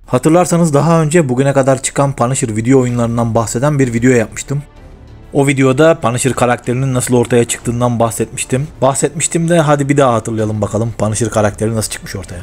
Hatırlarsanız daha önce bugüne kadar çıkan Punisher video oyunlarından bahseden bir video yapmıştım. O videoda Punisher karakterinin nasıl ortaya çıktığından bahsetmiştim de hadi bir daha hatırlayalım bakalım Punisher karakteri nasıl çıkmış ortaya.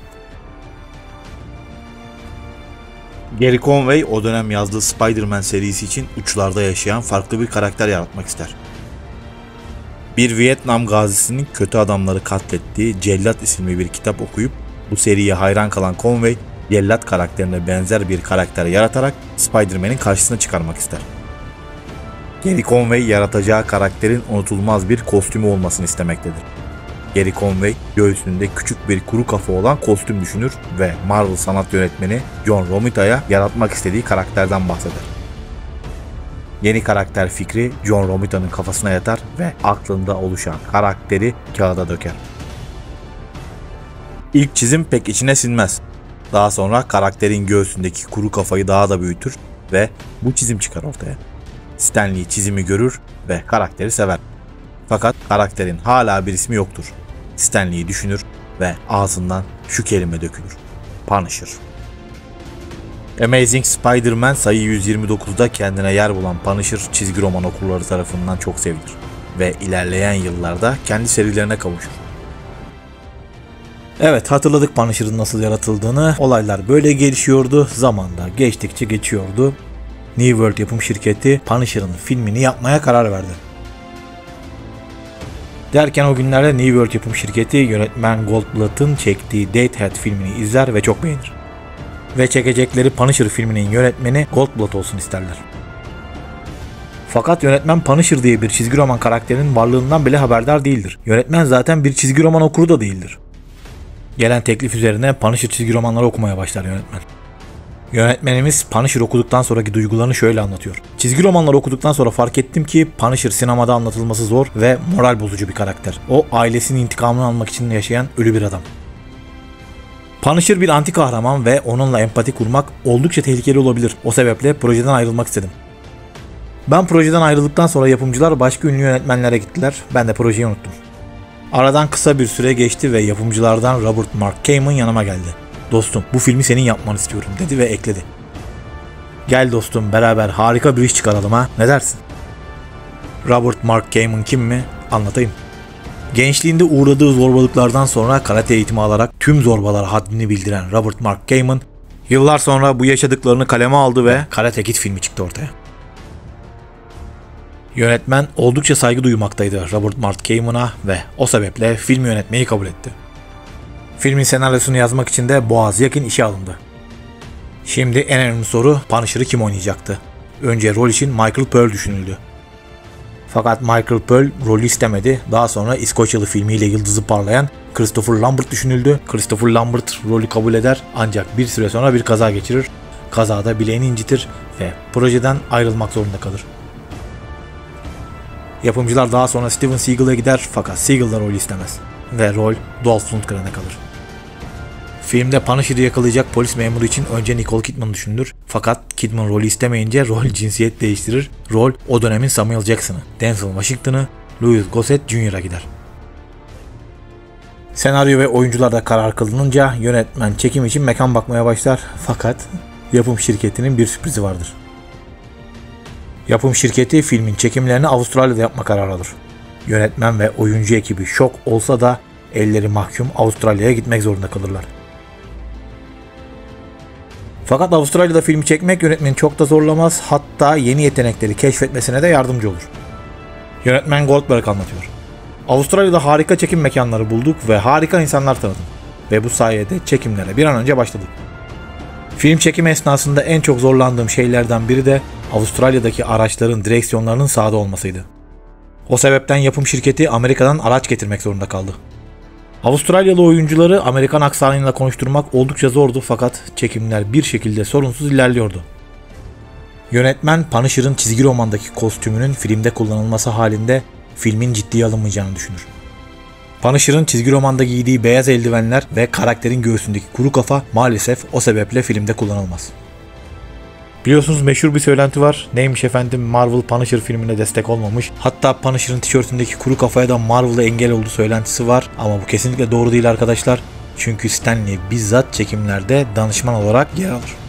Gary Conway o dönem yazdığı Spider-Man serisi için uçlarda yaşayan farklı bir karakter yaratmak ister. Bir Vietnam gazisinin kötü adamları katlettiği Cellat isimli bir kitap okuyup bu seriye hayran kalan Conway, Cellat karakterine benzer bir karakter yaratarak Spider-Man'in karşısına çıkarmak ister. Gary Conway yaratacağı karakterin unutulmaz bir kostümü olmasını istemektedir. Gary Conway göğsünde küçük bir kuru kafa olan kostüm düşünür ve Marvel sanat yönetmeni John Romita'ya yaratmak istediği karakterden bahseder. Yeni karakter fikri John Romita'nın kafasına yatar ve aklında oluşan karakteri kağıda döker. İlk çizim pek içine sinmez. Daha sonra karakterin göğsündeki kuru kafayı daha da büyütür ve bu çizim çıkar ortaya. Stan Lee çizimi görür ve karakteri sever. Fakat karakterin hala bir ismi yoktur. Stan Lee düşünür ve ağzından şu kelime dökülür: Punisher. Amazing Spider-Man sayı 129'da kendine yer bulan Punisher çizgi roman okurları tarafından çok sevilir ve ilerleyen yıllarda kendi serilerine kavuşur. Evet, hatırladık Punisher'ın nasıl yaratıldığını. Olaylar böyle gelişiyordu, zamanda geçtikçe geçiyordu. New World yapım şirketi Punisher'ın filmini yapmaya karar verdi. Derken o günlerde New World yapım şirketi yönetmen Goldblatt'ın çektiği Deadhead filmini izler ve çok beğenir. Ve çekecekleri Punisher filminin yönetmeni Goldblatt olsun isterler. Fakat yönetmen Punisher diye bir çizgi roman karakterinin varlığından bile haberdar değildir. Yönetmen zaten bir çizgi roman okuru da değildir. Gelen teklif üzerine Punisher çizgi romanları okumaya başlar yönetmen. Yönetmenimiz Punisher okuduktan sonraki duygularını şöyle anlatıyor: Çizgi romanları okuduktan sonra fark ettim ki Punisher sinemada anlatılması zor ve moral bozucu bir karakter. O ailesinin intikamını almak için yaşayan ölü bir adam. Punisher bir anti kahraman ve onunla empati kurmak oldukça tehlikeli olabilir. O sebeple projeden ayrılmak istedim. Ben projeden ayrıldıktan sonra yapımcılar başka ünlü yönetmenlere gittiler. Ben de projeyi unuttum. Aradan kısa bir süre geçti ve yapımcılardan Robert Mark Kamen yanıma geldi. Dostum, bu filmi senin yapmanı istiyorum dedi ve ekledi: Gel dostum, beraber harika bir iş çıkaralım ha, ne dersin? Robert Mark Kamen kim mi? Anlatayım. Gençliğinde uğradığı zorbalıklardan sonra karate eğitimi alarak tüm zorbalara haddini bildiren Robert Mark Kamen, yıllar sonra bu yaşadıklarını kaleme aldı ve Karate Kid filmi çıktı ortaya. Yönetmen oldukça saygı duymaktaydı Robert Mark Kamen'a ve o sebeple filmi yönetmeyi kabul etti. Filmin senaryosunu yazmak için de Boaz Yakin işe alındı. Şimdi en önemli soru, Punisher'ı kim oynayacaktı? Önce rol için Michael Pearl düşünüldü. Fakat Michael Pearl rolü istemedi. Daha sonra İskoçyalı filmiyle yıldızı parlayan Christopher Lambert düşünüldü. Christopher Lambert rolü kabul eder ancak bir süre sonra bir kaza geçirir. Kazada bileğini incitir ve projeden ayrılmak zorunda kalır. Yapımcılar daha sonra Steven Seagal'a gider fakat Seagal da rolü istemez ve rol Dolph Lundgren'e kalır. Filmde Punisher'ı yakalayacak polis memuru için önce Nicole Kidman düşünülür fakat Kidman rolü istemeyince rol cinsiyet değiştirir. Rol o dönemin Samuel Jackson'ı, Denzel Washington'ı, Louis Gossett Jr.'a gider. Senaryo ve oyuncularda karar kılınınca yönetmen çekim için mekan bakmaya başlar fakat yapım şirketinin bir sürprizi vardır. Yapım şirketi filmin çekimlerini Avustralya'da yapma kararı alır. Yönetmen ve oyuncu ekibi şok olsa da elleri mahkum Avustralya'ya gitmek zorunda kalırlar. Fakat Avustralya'da filmi çekmek yönetmeni çok da zorlamaz, hatta yeni yetenekleri keşfetmesine de yardımcı olur. Yönetmen Goldberg anlatıyor: Avustralya'da harika çekim mekanları bulduk ve harika insanlar tanıdım ve bu sayede çekimlere bir an önce başladık. Film çekimi esnasında en çok zorlandığım şeylerden biri de Avustralya'daki araçların direksiyonlarının sağda olmasıydı. O sebepten yapım şirketi Amerika'dan araç getirmek zorunda kaldı. Avustralyalı oyuncuları Amerikan aksanıyla konuşturmak oldukça zordu fakat çekimler bir şekilde sorunsuz ilerliyordu. Yönetmen Punisher'ın çizgi romandaki kostümünün filmde kullanılması halinde filmin ciddiye alınmayacağını düşünür. Punisher'ın çizgi romanda giydiği beyaz eldivenler ve karakterin göğsündeki kuru kafa maalesef o sebeple filmde kullanılmaz. Biliyorsunuz meşhur bir söylenti var. Neymiş efendim, Marvel Punisher filmine destek olmamış. Hatta Punisher'ın tişörtündeki kuru kafaya da Marvel'a engel olduğu söylentisi var. Ama bu kesinlikle doğru değil arkadaşlar. Çünkü Stanley bizzat çekimlerde danışman olarak yer alır.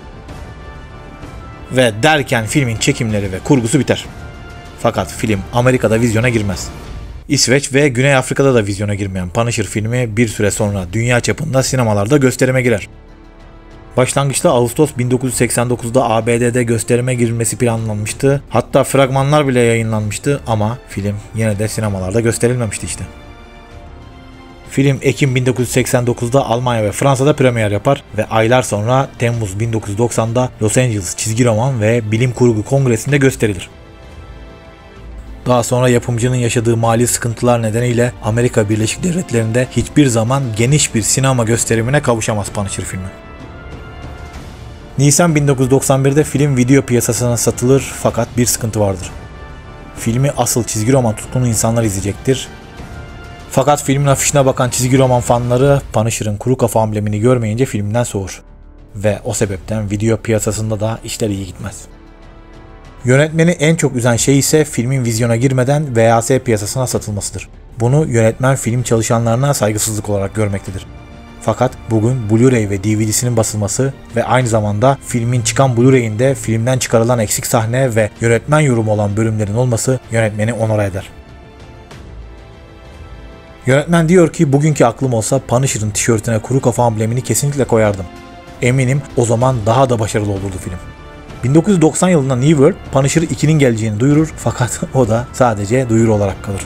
Ve derken filmin çekimleri ve kurgusu biter. Fakat film Amerika'da vizyona girmez. İsveç ve Güney Afrika'da da vizyona girmeyen Punisher filmi bir süre sonra dünya çapında sinemalarda gösterime girer. Başlangıçta Ağustos 1989'da ABD'de gösterime girilmesi planlanmıştı. Hatta fragmanlar bile yayınlanmıştı ama film yine de sinemalarda gösterilmemişti işte. Film Ekim 1989'da Almanya ve Fransa'da premier yapar ve aylar sonra Temmuz 1990'da Los Angeles Çizgi Roman ve Bilim Kurgu Kongresi'nde gösterilir. Daha sonra yapımcının yaşadığı mali sıkıntılar nedeniyle Amerika Birleşik Devletleri'nde hiçbir zaman geniş bir sinema gösterimine kavuşamaz Punisher filmi. Nisan 1991'de film video piyasasına satılır fakat bir sıkıntı vardır. Filmi asıl çizgi roman tutkunu insanlar izleyecektir. Fakat filmin afişine bakan çizgi roman fanları Punisher'ın kuru kafa amblemini görmeyince filmden soğur. Ve o sebepten video piyasasında da işler iyi gitmez. Yönetmeni en çok üzen şey ise filmin vizyona girmeden VHS piyasasına satılmasıdır. Bunu yönetmen film çalışanlarına saygısızlık olarak görmektedir. Fakat bugün Blu-ray ve DVD'sinin basılması ve aynı zamanda filmin çıkan Blu-ray'inde filmden çıkarılan eksik sahne ve yönetmen yorumu olan bölümlerin olması yönetmeni onore eder. Yönetmen diyor ki bugünkü aklım olsa Punisher'ın tişörtüne kuru kafa amblemini kesinlikle koyardım. Eminim o zaman daha da başarılı olurdu film. 1990 yılında New World Punisher 2'nin geleceğini duyurur fakat o da sadece duyuru olarak kalır.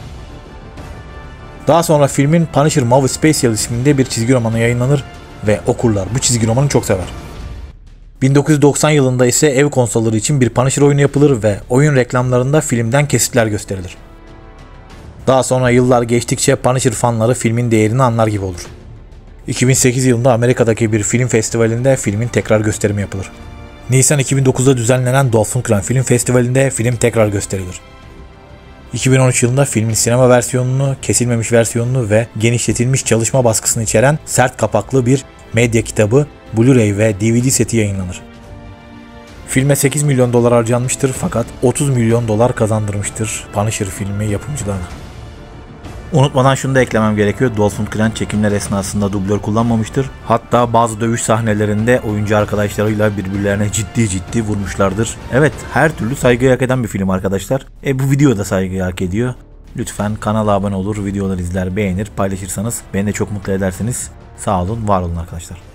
Daha sonra filmin Punisher Maui Special isminde bir çizgi romanı yayınlanır ve okurlar bu çizgi romanı çok sever. 1990 yılında ise ev konsolları için bir Punisher oyunu yapılır ve oyun reklamlarında filmden kesitler gösterilir. Daha sonra yıllar geçtikçe Punisher fanları filmin değerini anlar gibi olur. 2008 yılında Amerika'daki bir film festivalinde filmin tekrar gösterimi yapılır. Nisan 2009'da düzenlenen Dolphin Clan Film Festivali'nde film tekrar gösterilir. 2013 yılında filmin sinema versiyonunu, kesilmemiş versiyonunu ve genişletilmiş çalışma baskısını içeren sert kapaklı bir medya kitabı, Blu-ray ve DVD seti yayınlanır. Filme 8 milyon dolar harcanmıştır fakat 30 milyon dolar kazandırmıştır Punisher filmi yapımcılarına. Unutmadan şunu da eklemem gerekiyor. Dolphin Clan çekimler esnasında dublör kullanmamıştır. Hatta bazı dövüş sahnelerinde oyuncu arkadaşlarıyla birbirlerine ciddi vurmuşlardır. Evet, her türlü saygıyı hak eden bir film arkadaşlar. Bu video da saygıyı hak ediyor. Lütfen kanala abone olur, videoları izler, beğenir, paylaşırsanız beni de çok mutlu edersiniz. Sağ olun, var olun arkadaşlar.